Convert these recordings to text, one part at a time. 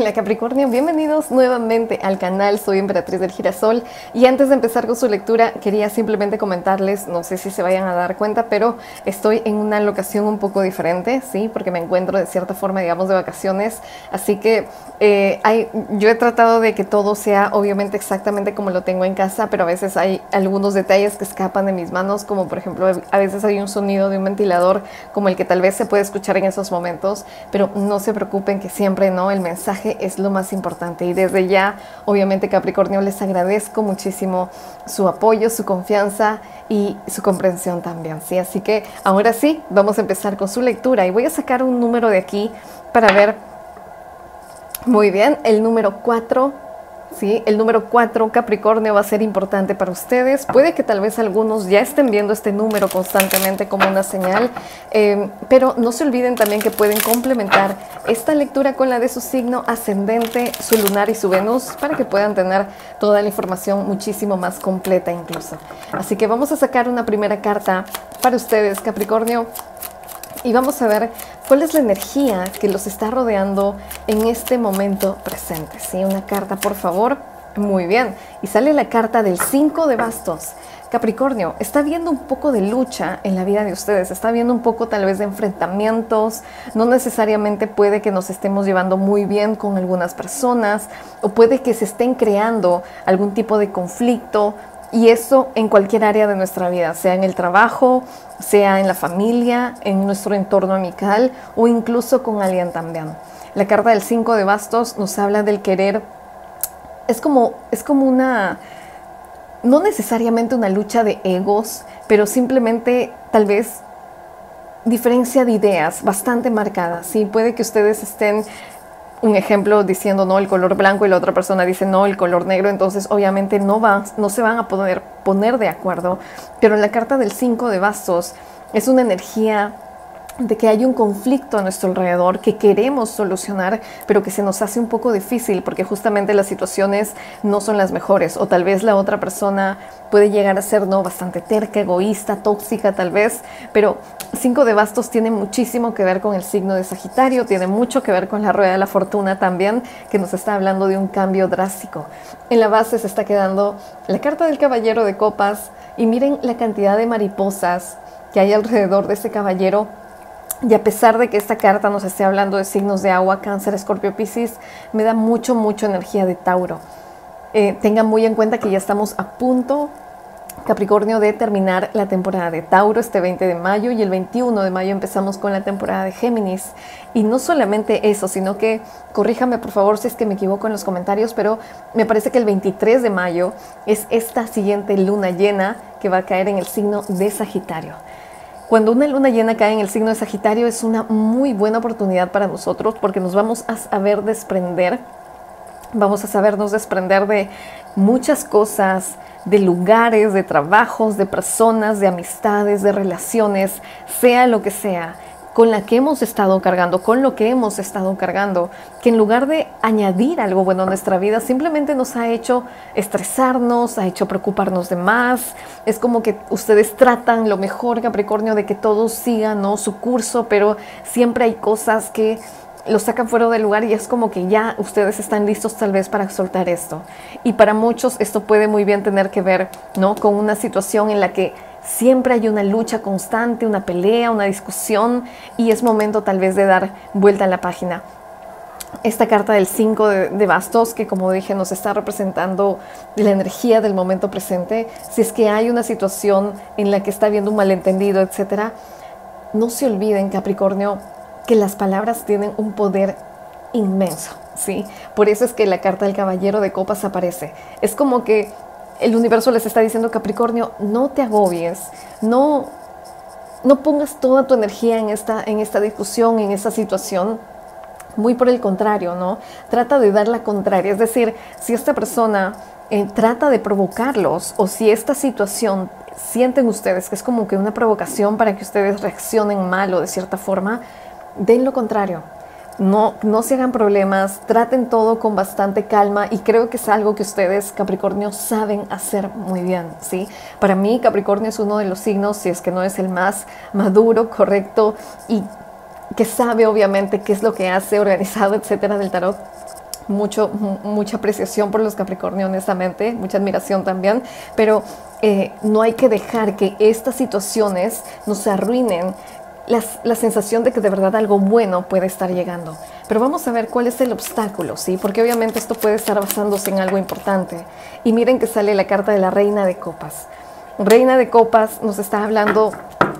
Hola Capricornio, bienvenidos nuevamente al canal, soy Emperatriz del Girasol y antes de empezar con su lectura quería simplemente comentarles, no sé si se vayan a dar cuenta, pero estoy en una locación un poco diferente, ¿sí? Porque me encuentro de cierta forma, digamos, de vacaciones, así que yo he tratado de que todo sea obviamente exactamente como lo tengo en casa, pero a veces hay algunos detalles que escapan de mis manos, como por ejemplo a veces hay un sonido de un ventilador como el que tal vez se puede escuchar en esos momentos, pero no se preocupen que siempre no, el mensaje es lo más importante y desde ya obviamente Capricornio les agradezco muchísimo su apoyo, su confianza y su comprensión también, ¿sí? Así que ahora sí, vamos a empezar con su lectura y voy a sacar un número de aquí para ver. Muy bien, el número 4. Sí, el número 4, Capricornio, va a ser importante para ustedes. Puede que tal vez algunos ya estén viendo este número constantemente como una señal, pero no se olviden también que pueden complementar esta lectura con la de su signo ascendente, su lunar y su Venus, para que puedan tener toda la información muchísimo más completa incluso. Así que vamos a sacar una primera carta para ustedes, Capricornio. Y vamos a ver cuál es la energía que los está rodeando en este momento presente. ¿Sí? Una carta, por favor. Muy bien. Y sale la carta del 5 de bastos. Capricornio, está viendo un poco de lucha en la vida de ustedes. Está viendo un poco tal vez de enfrentamientos. No necesariamente puede que nos estemos llevando muy bien con algunas personas. O puede que se estén creando algún tipo de conflicto. Y eso en cualquier área de nuestra vida, sea en el trabajo, sea en la familia, en nuestro entorno amical o incluso con alguien también. La carta del 5 de bastos nos habla del querer. Es como una, no necesariamente una lucha de egos, pero simplemente tal vez diferencia de ideas bastante marcada. Sí, puede que ustedes estén, un ejemplo, diciendo no el color blanco y la otra persona dice no el color negro, entonces obviamente no se van a poder poner de acuerdo. Pero en la carta del 5 de bastos es una energía de que hay un conflicto a nuestro alrededor que queremos solucionar, pero que se nos hace un poco difícil porque justamente las situaciones no son las mejores, o tal vez la otra persona puede llegar a ser bastante terca, egoísta, tóxica tal vez, pero 5 de bastos tiene muchísimo que ver con el signo de Sagitario, tiene mucho que ver con la rueda de la fortuna también, que nos está hablando de un cambio drástico. En la base se está quedando la carta del caballero de copas y miren la cantidad de mariposas que hay alrededor de ese caballero. Y a pesar de que esta carta nos esté hablando de signos de agua, Cáncer, Escorpio, Piscis, me da mucho energía de Tauro. Tengan muy en cuenta que ya estamos a punto, Capricornio, de terminar la temporada de Tauro este 20 de mayo y el 21 de mayo empezamos con la temporada de Géminis. Y no solamente eso, sino que, corríjame por favor si es que me equivoco en los comentarios, pero me parece que el 23 de mayo es esta siguiente luna llena que va a caer en el signo de Sagitario. Cuando una luna llena cae en el signo de Sagitario es una muy buena oportunidad para nosotros porque nos vamos a saber desprender, vamos a sabernos desprender de muchas cosas, de lugares, de trabajos, de personas, de amistades, de relaciones, sea lo que sea, con la que hemos estado cargando, con lo que hemos estado cargando, que en lugar de añadir algo bueno a nuestra vida, simplemente nos ha hecho estresarnos, ha hecho preocuparnos de más. Es como que ustedes tratan lo mejor, Capricornio, de que todo siga, ¿no?, su curso, pero siempre hay cosas que los sacan fuera del lugar y es como que ya ustedes están listos tal vez para soltar esto. Y para muchos esto puede muy bien tener que ver, ¿no?, con una situación en la que siempre hay una lucha constante, una pelea, una discusión y es momento tal vez de dar vuelta a la página. Esta carta del 5 de bastos, que como dije nos está representando la energía del momento presente, si es que hay una situación en la que está habiendo un malentendido, etcétera, no se olviden, Capricornio, que las palabras tienen un poder inmenso, ¿sí? Por eso es que la carta del caballero de copas aparece. Es como que el universo les está diciendo, Capricornio, no te agobies, no pongas toda tu energía en esta discusión, en esta situación. Muy por el contrario, ¿no? Trata de dar la contraria. Es decir, si esta persona trata de provocarlos o si esta situación sienten ustedes que es como que una provocación para que ustedes reaccionen mal o de cierta forma, den lo contrario. No se hagan problemas, traten todo con bastante calma y creo que es algo que ustedes, Capricornio, saben hacer muy bien, ¿sí? Para mí, Capricornio es uno de los signos, si es que no es el más maduro, correcto y que sabe obviamente qué es lo que hace, organizado, etcétera, del tarot. mucha apreciación por los Capricornio, honestamente, mucha admiración también, pero no hay que dejar que estas situaciones nos arruinen la sensación de que de verdad algo bueno puede estar llegando. Pero vamos a ver cuál es el obstáculo, ¿sí? Porque obviamente esto puede estar basándose en algo importante. Y miren que sale la carta de la Reina de Copas. Reina de Copas nos está hablando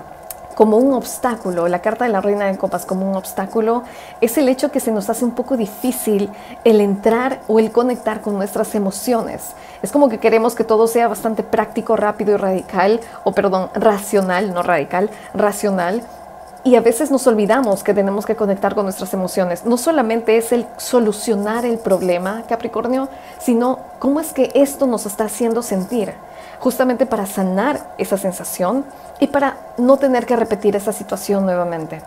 como un obstáculo. La carta de la Reina de Copas como un obstáculo es el hecho que se nos hace un poco difícil el entrar o el conectar con nuestras emociones. Es como que queremos que todo sea bastante práctico, rápido y radical, o perdón, racional, no radical, racional. Y a veces nos olvidamos que tenemos que conectar con nuestras emociones. No solamente es el solucionar el problema, Capricornio, sino cómo es que esto nos está haciendo sentir, justamente para sanar esa sensación y para no tener que repetir esa situación nuevamente.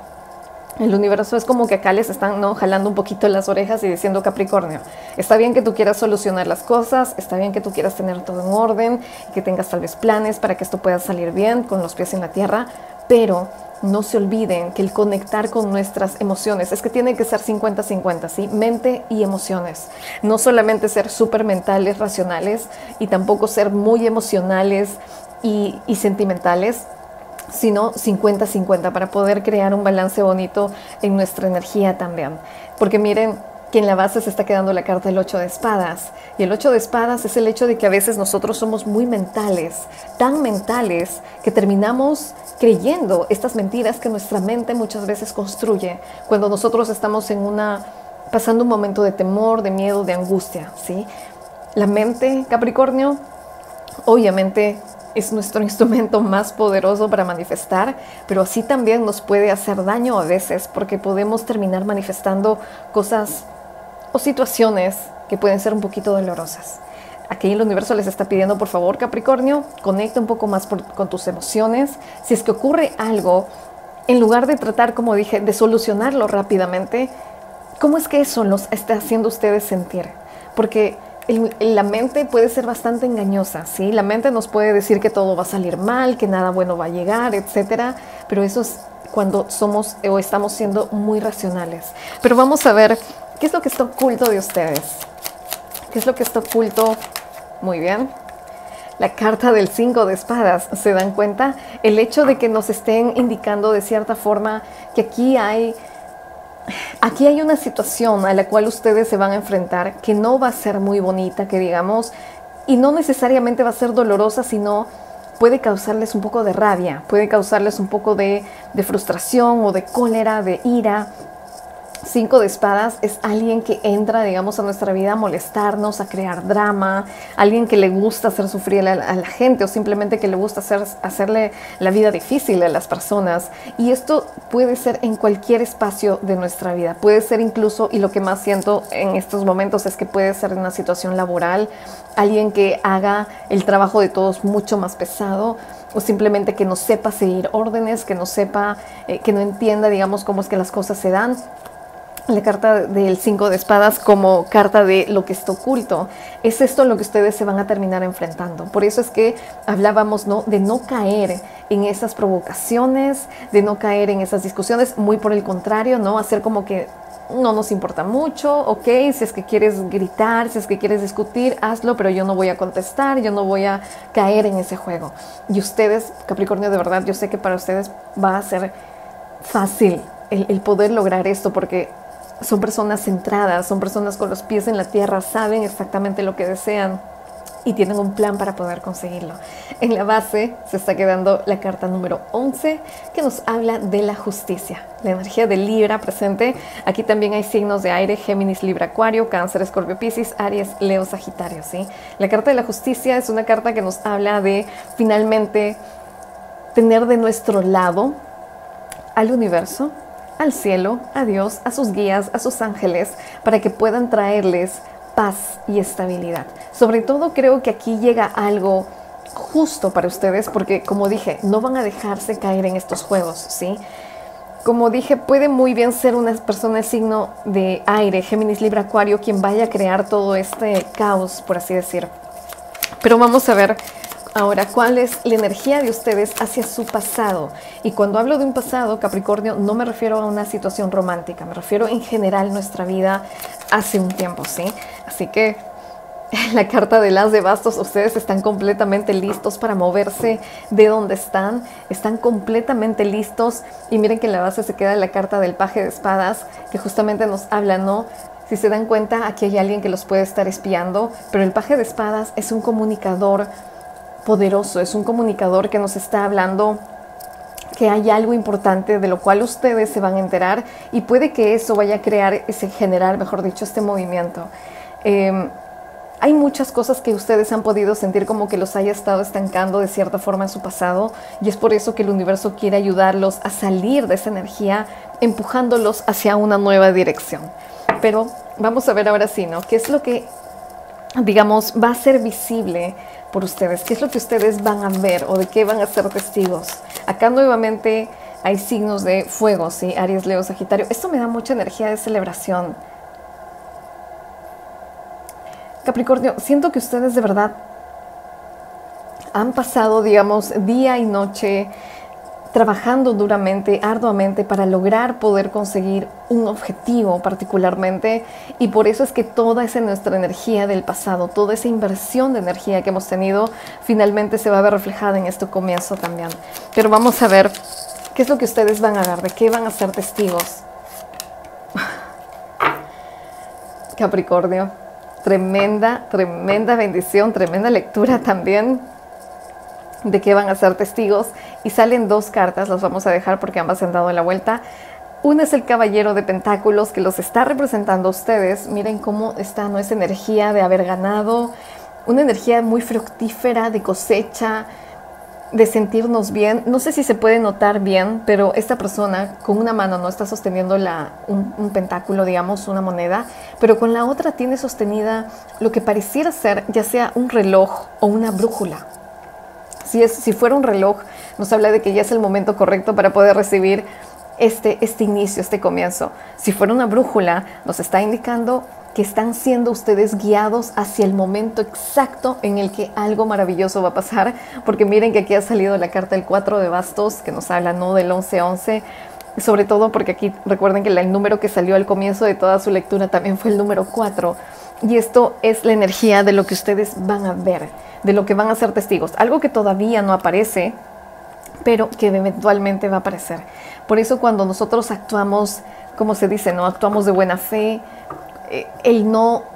El universo es como que acá les están jalando un poquito las orejas y diciendo: Capricornio, está bien que tú quieras solucionar las cosas, está bien que tú quieras tener todo en orden, que tengas tal vez planes para que esto pueda salir bien, con los pies en la tierra, pero no se olviden que el conectar con nuestras emociones es que tiene que ser 50-50, ¿sí? Mente y emociones. No solamente ser súper mentales, racionales, y tampoco ser muy emocionales y sentimentales, sino 50-50 para poder crear un balance bonito en nuestra energía también. Porque miren que en la base se está quedando la carta del 8 de espadas. Y el 8 de espadas es el hecho de que a veces nosotros somos muy mentales, tan mentales que terminamos creyendo estas mentiras que nuestra mente muchas veces construye cuando nosotros estamos pasando un momento de temor, de miedo, de angustia, ¿sí? La mente, Capricornio, obviamente es nuestro instrumento más poderoso para manifestar, pero así también nos puede hacer daño a veces porque podemos terminar manifestando cosas o situaciones que pueden ser un poquito dolorosas. Aquí el universo les está pidiendo, por favor, Capricornio, conecta un poco más con tus emociones. Si es que ocurre algo, en lugar de tratar, como dije, de solucionarlo rápidamente, ¿cómo es que eso los está haciendo ustedes sentir? Porque la mente puede ser bastante engañosa, ¿sí? La mente nos puede decir que todo va a salir mal, que nada bueno va a llegar, etcétera, pero eso es cuando somos o estamos siendo muy racionales. Pero vamos a ver qué es lo que está oculto de ustedes. ¿Qué es lo que está oculto? Muy bien. La carta del 5 de espadas, ¿se dan cuenta? El hecho de que nos estén indicando de cierta forma que aquí hay una situación a la cual ustedes se van a enfrentar que no va a ser muy bonita, que digamos, y no necesariamente va a ser dolorosa, sino puede causarles un poco de rabia, puede causarles un poco de frustración o de cólera, de ira. 5 de espadas es alguien que entra, digamos, a nuestra vida a molestarnos, a crear drama, alguien que le gusta hacer sufrir a la gente o simplemente que le gusta hacerle la vida difícil a las personas. Y esto puede ser en cualquier espacio de nuestra vida. Puede ser incluso, y lo que más siento en estos momentos es que puede ser en una situación laboral, alguien que haga el trabajo de todos mucho más pesado, o simplemente que no sepa seguir órdenes, que no sepa, que no entienda, digamos, cómo es que las cosas se dan. La carta del 5 de espadas como carta de lo que está oculto. Es esto lo que ustedes se van a terminar enfrentando. Por eso es que hablábamos, ¿no?, de no caer en esas provocaciones, de no caer en esas discusiones. Muy por el contrario, ¿no? Hacer como que no nos importa mucho, ok, si es que quieres gritar, si es que quieres discutir, hazlo, pero yo no voy a contestar, yo no voy a caer en ese juego. Y ustedes, Capricornio, de verdad, yo sé que para ustedes va a ser fácil el poder lograr esto porque son personas centradas, son personas con los pies en la tierra, saben exactamente lo que desean y tienen un plan para poder conseguirlo. En la base se está quedando la carta número 11 que nos habla de la justicia, la energía de Libra presente. Aquí también hay signos de aire: Géminis, Libra, Acuario, Cáncer, Escorpio, Piscis, Aries, Leo, Sagitario, ¿sí? La carta de la justicia es una carta que nos habla de finalmente tener de nuestro lado al universo, al cielo, a Dios, a sus guías, a sus ángeles, para que puedan traerles paz y estabilidad. Sobre todo creo que aquí llega algo justo para ustedes porque, como dije, no van a dejarse caer en estos juegos, ¿sí? Como dije, puede muy bien ser una persona de signo de aire, Géminis, Libra, Acuario, quien vaya a crear todo este caos, por así decir. Pero vamos a ver ahora cuál es la energía de ustedes hacia su pasado. Y cuando hablo de un pasado, Capricornio, no me refiero a una situación romántica, me refiero en general nuestra vida, hace un tiempo, ¿sí? Así que la carta del As de Bastos, ustedes están completamente listos para moverse de donde están completamente listos. Y miren que en la base se queda la carta del Paje de Espadas, que justamente nos habla, ¿no? Si se dan cuenta, aquí hay alguien que los puede estar espiando, pero el Paje de Espadas es un comunicador poderoso, es un comunicador que nos está hablando que hay algo importante de lo cual ustedes se van a enterar, y puede que eso vaya a generar, mejor dicho, este movimiento. Hay muchas cosas que ustedes han podido sentir como que los haya estado estancando de cierta forma en su pasado, y es por eso que el universo quiere ayudarlos a salir de esa energía, empujándolos hacia una nueva dirección. Pero vamos a ver ahora sí, ¿no? ¿Qué es lo que, digamos, va a ser visible por ustedes? ¿Qué es lo que ustedes van a ver o de qué van a ser testigos? Acá nuevamente hay signos de fuego, ¿sí? Aries, Leo, Sagitario. Esto me da mucha energía de celebración. Capricornio, siento que ustedes de verdad han pasado, digamos, día y noche trabajando duramente, arduamente para lograr poder conseguir un objetivo particularmente, y por eso es que toda esa nuestra energía del pasado, toda esa inversión de energía que hemos tenido, finalmente se va a ver reflejada en este comienzo también. Pero vamos a ver qué es lo que ustedes van a ver, de qué van a ser testigos. Capricornio, tremenda bendición, tremenda lectura también. De qué van a ser testigos, y salen dos cartas, las vamos a dejar porque ambas se han dado la vuelta. Una es el Caballero de Pentáculos, que los está representando a ustedes. Miren cómo está, ¿no? Esa energía de haber ganado, una energía muy fructífera, de cosecha, de sentirnos bien. No sé si se puede notar bien, pero esta persona con una mano no está sosteniendo un pentáculo, digamos, una moneda, pero con la otra tiene sostenida lo que pareciera ser ya sea un reloj o una brújula. Si fuera un reloj, nos habla de que ya es el momento correcto para poder recibir este inicio, este comienzo. Si fuera una brújula, nos está indicando que están siendo ustedes guiados hacia el momento exacto en el que algo maravilloso va a pasar, porque miren que aquí ha salido la carta del 4 de bastos, que nos habla, ¿no?, del 11-11, sobre todo porque aquí recuerden que el número que salió al comienzo de toda su lectura también fue el número 4, y esto es la energía de lo que ustedes van a ver, de lo que van a ser testigos, algo que todavía no aparece, pero que eventualmente va a aparecer. Por eso cuando nosotros actuamos, como se dice, ¿no?, actuamos de buena fe, el no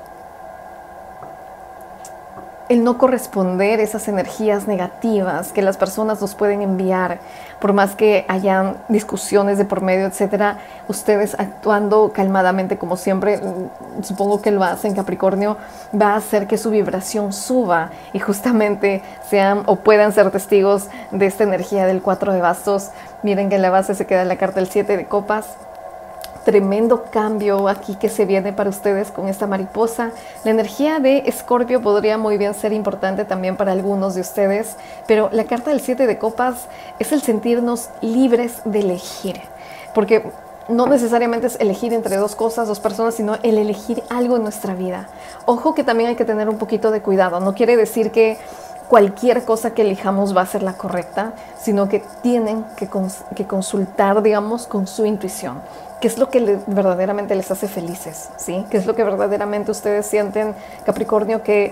corresponder esas energías negativas que las personas nos pueden enviar, por más que hayan discusiones de por medio, etcétera, ustedes actuando calmadamente como siempre, supongo que lo hacen, Capricornio, va a hacer que su vibración suba, y justamente sean o puedan ser testigos de esta energía del 4 de bastos. Miren que en la base se queda la carta del 7 de copas. Tremendo cambio aquí que se viene para ustedes con esta mariposa. La energía de Escorpio podría muy bien ser importante también para algunos de ustedes, pero la carta del 7 de copas es el sentirnos libres de elegir, porque no necesariamente es elegir entre dos cosas, dos personas, sino el elegir algo en nuestra vida. Ojo que también hay que tener un poquito de cuidado, no quiere decir que cualquier cosa que elijamos va a ser la correcta, sino que tienen que consultar, digamos, con su intuición. ¿Qué es lo que verdaderamente les hace felices? ¿Sí? ¿Qué es lo que verdaderamente ustedes sienten, Capricornio, que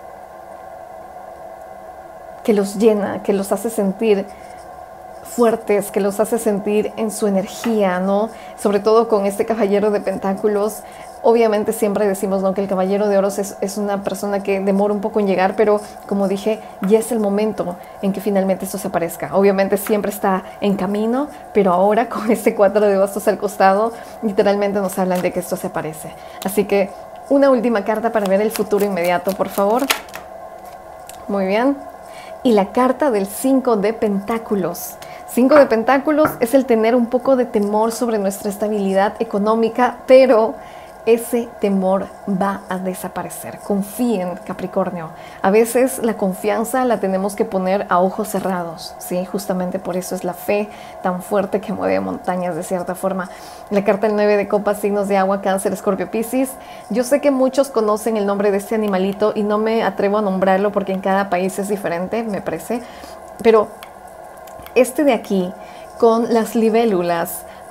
los llena, que los hace sentir fuertes, que los hace sentir en su energía, ¿no? Sobre todo con este Caballero de Pentáculos. Obviamente siempre decimos, ¿no?, que el Caballero de Oros es una persona que demora un poco en llegar, pero como dije, ya es el momento en que finalmente esto se aparezca. Obviamente siempre está en camino, pero ahora con este 4 de bastos al costado, literalmente nos hablan de que esto se aparece. Así que una última carta para ver el futuro inmediato, por favor. Muy bien. Y la carta del 5 de Pentáculos. 5 de Pentáculos es el tener un poco de temor sobre nuestra estabilidad económica, pero ese temor va a desaparecer. Confíen, Capricornio. A veces la confianza la tenemos que poner a ojos cerrados, ¿sí? Justamente por eso es la fe tan fuerte que mueve montañas de cierta forma. La carta del 9 de copas, signos de agua, Cáncer, Escorpio, Piscis. Yo sé que muchos conocen el nombre de este animalito y no me atrevo a nombrarlo porque en cada país es diferente, me parece. Pero este de aquí, con las libélulas,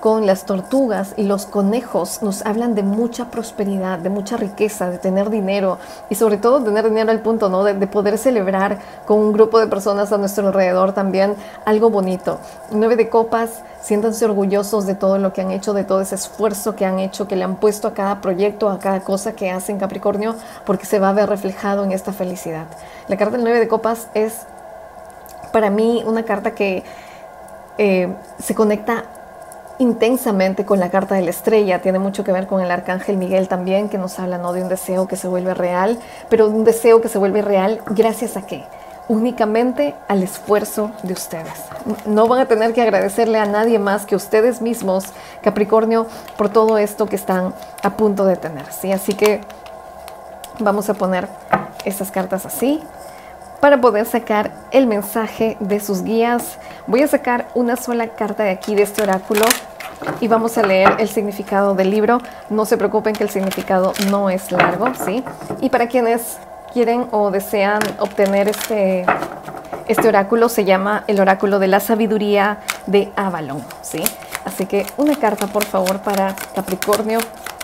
con las tortugas y los conejos nos hablan de mucha prosperidad, de mucha riqueza, de tener dinero y sobre todo tener dinero al punto, ¿no? de poder celebrar con un grupo de personas a nuestro alrededor también algo bonito. 9 de copas, siéntanse orgullosos de todo lo que han hecho, de todo ese esfuerzo que han hecho, que le han puesto a cada proyecto, a cada cosa que hacen, Capricornio, porque se va a ver reflejado en esta felicidad. La carta del 9 de copas es para mí una carta que se conecta intensamente con la carta de la estrella. Tiene mucho que ver con el arcángel Miguel también, que nos habla, ¿no?, de un deseo que se vuelve real, pero un deseo que se vuelve real gracias a ¿qué? Únicamente al esfuerzo de ustedes. No van a tener que agradecerle a nadie más que ustedes mismos, Capricornio, por todo esto que están a punto de tener, ¿sí? Así que vamos a poner estas cartas así para poder sacar el mensaje de sus guías. Voy a sacar una sola carta de aquí, de este oráculo, y vamos a leer el significado del libro. No se preocupen que el significado no es largo, ¿sí? Y para quienes quieren o desean obtener este oráculo, se llama el oráculo de la sabiduría de Avalon, ¿sí? Así que una carta, por favor, para Capricornio.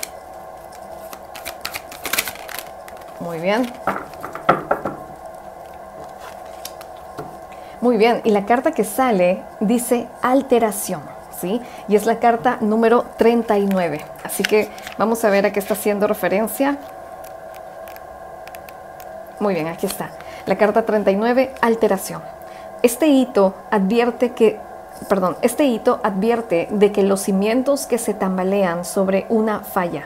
Muy bien. Muy bien, y la carta que sale dice alteración, ¿sí? Y es la carta número 39. Así que vamos a ver a qué está haciendo referencia. Muy bien, aquí está. La carta 39, alteración. Este hito advierte de que los cimientos que se tambalean sobre una falla.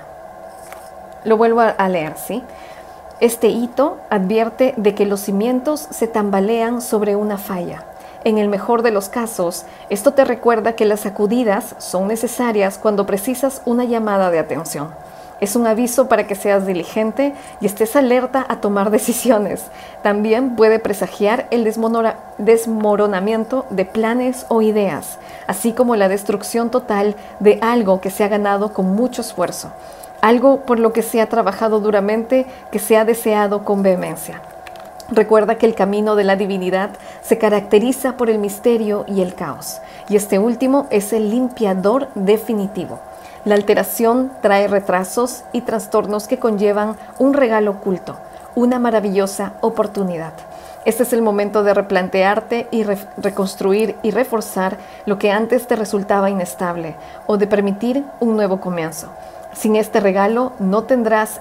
Lo vuelvo a leer, ¿sí? Este hito advierte de que los cimientos se tambalean sobre una falla. En el mejor de los casos, esto te recuerda que las sacudidas son necesarias cuando precisas una llamada de atención. Es un aviso para que seas diligente y estés alerta a tomar decisiones. También puede presagiar el desmoronamiento de planes o ideas, así como la destrucción total de algo que se ha ganado con mucho esfuerzo. Algo por lo que se ha trabajado duramente, que se ha deseado con vehemencia. Recuerda que el camino de la divinidad se caracteriza por el misterio y el caos, y este último es el limpiador definitivo. La alteración trae retrasos y trastornos que conllevan un regalo oculto, una maravillosa oportunidad. Este es el momento de replantearte y reconstruir y reforzar lo que antes te resultaba inestable, o de permitir un nuevo comienzo. Sin este regalo no tendrías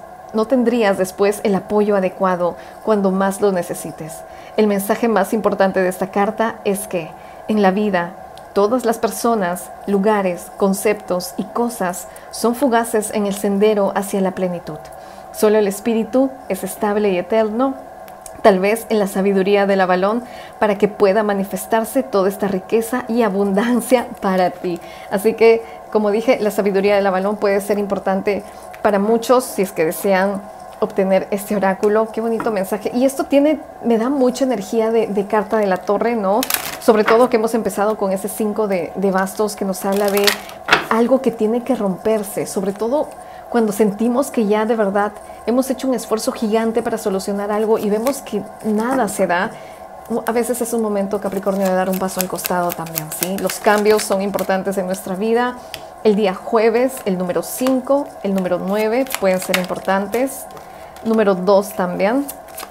después el apoyo adecuado cuando más lo necesites. El mensaje más importante de esta carta es que en la vida todas las personas, lugares, conceptos y cosas son fugaces en el sendero hacia la plenitud. Solo el espíritu es estable y eterno, tal vez en la sabiduría del Avalón, para que pueda manifestarse toda esta riqueza y abundancia para ti. Así que, como dije, la sabiduría del Avalón puede ser importante para muchos si es que desean obtener este oráculo. Qué bonito mensaje. Y esto me da mucha energía de carta de la torre, ¿no? Sobre todo que hemos empezado con ese 5 de bastos que nos habla de algo que tiene que romperse, sobre todo cuando sentimos que ya de verdad hemos hecho un esfuerzo gigante para solucionar algo y vemos que nada se da. A veces es un momento, Capricornio, de dar un paso al costado también, ¿sí? Los cambios son importantes en nuestra vida. El día jueves, el número 5, el número 9 pueden ser importantes. Número 2 también.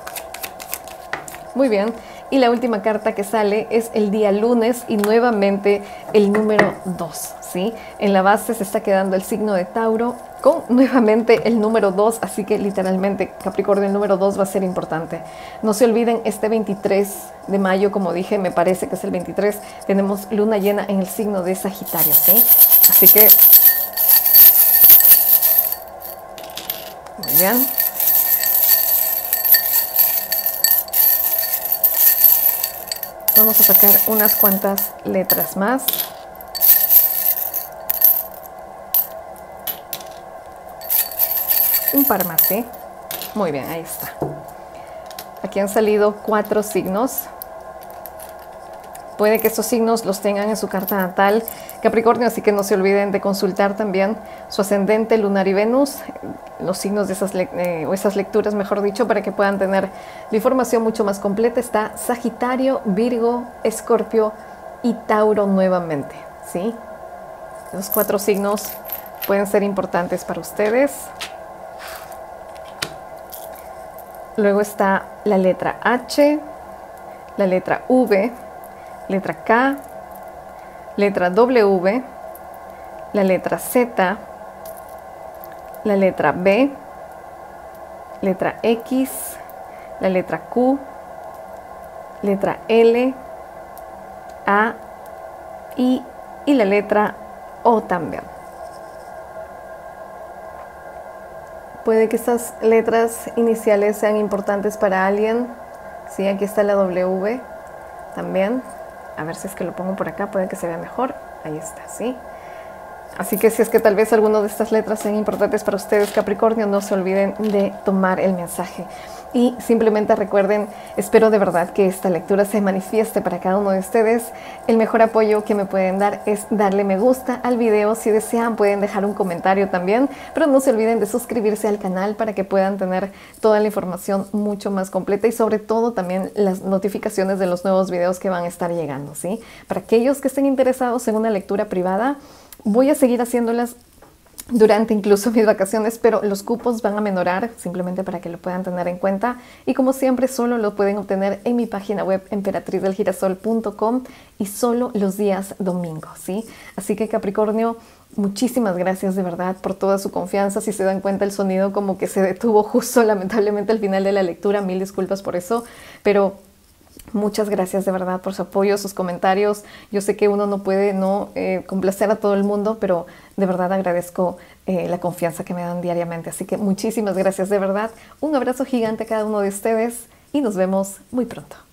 Muy bien. Y la última carta que sale es el día lunes y nuevamente el número 2, ¿sí? En la base se está quedando el signo de Tauro con nuevamente el número 2, así que literalmente Capricornio, el número 2 va a ser importante. No se olviden, este 23 de mayo, como dije, me parece que es el 23, tenemos luna llena en el signo de Sagitario, ¿sí? Así que, muy bien. Vamos a sacar unas cuantas letras más. Un par más, ¿sí? Muy bien, ahí está. Aquí han salido 4 signos. Puede que estos signos los tengan en su carta natal, Capricornio, así que no se olviden de consultar también su ascendente, lunar y Venus, los signos de esas lecturas, mejor dicho, para que puedan tener la información mucho más completa. Está Sagitario, Virgo, Escorpio y Tauro nuevamente, ¿sí? Los 4 signos pueden ser importantes para ustedes. Luego está la letra H, la letra V, letra K, letra W, la letra Z, la letra B, letra X, la letra Q, letra L, A, I y la letra O también. Puede que estas letras iniciales sean importantes para alguien. Sí, aquí está la W también. A ver si es que lo pongo por acá, puede que se vea mejor. Ahí está, ¿sí? Así que si es que tal vez alguna de estas letras sean importantes para ustedes, Capricornio, no se olviden de tomar el mensaje. Y simplemente recuerden, espero de verdad que esta lectura se manifieste para cada uno de ustedes. El mejor apoyo que me pueden dar es darle me gusta al video. Si desean pueden dejar un comentario también, pero no se olviden de suscribirse al canal para que puedan tener toda la información mucho más completa y sobre todo también las notificaciones de los nuevos videos que van a estar llegando, ¿sí? Para aquellos que estén interesados en una lectura privada, voy a seguir haciéndolas durante incluso mis vacaciones, pero los cupos van a menorar, simplemente para que lo puedan tener en cuenta. Y como siempre, solo lo pueden obtener en mi página web emperatrizelgirasol.com y solo los días domingos, ¿sí? Así que Capricornio, muchísimas gracias de verdad por toda su confianza. Si se dan cuenta, el sonido como que se detuvo justo lamentablemente al final de la lectura. Mil disculpas por eso, pero muchas gracias de verdad por su apoyo, sus comentarios. Yo sé que uno no puede complacer a todo el mundo, pero de verdad agradezco la confianza que me dan diariamente. Así que muchísimas gracias de verdad. Un abrazo gigante a cada uno de ustedes y nos vemos muy pronto.